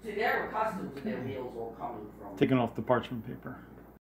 See, they were accustomed to their meals all coming from. Taking off the parchment paper.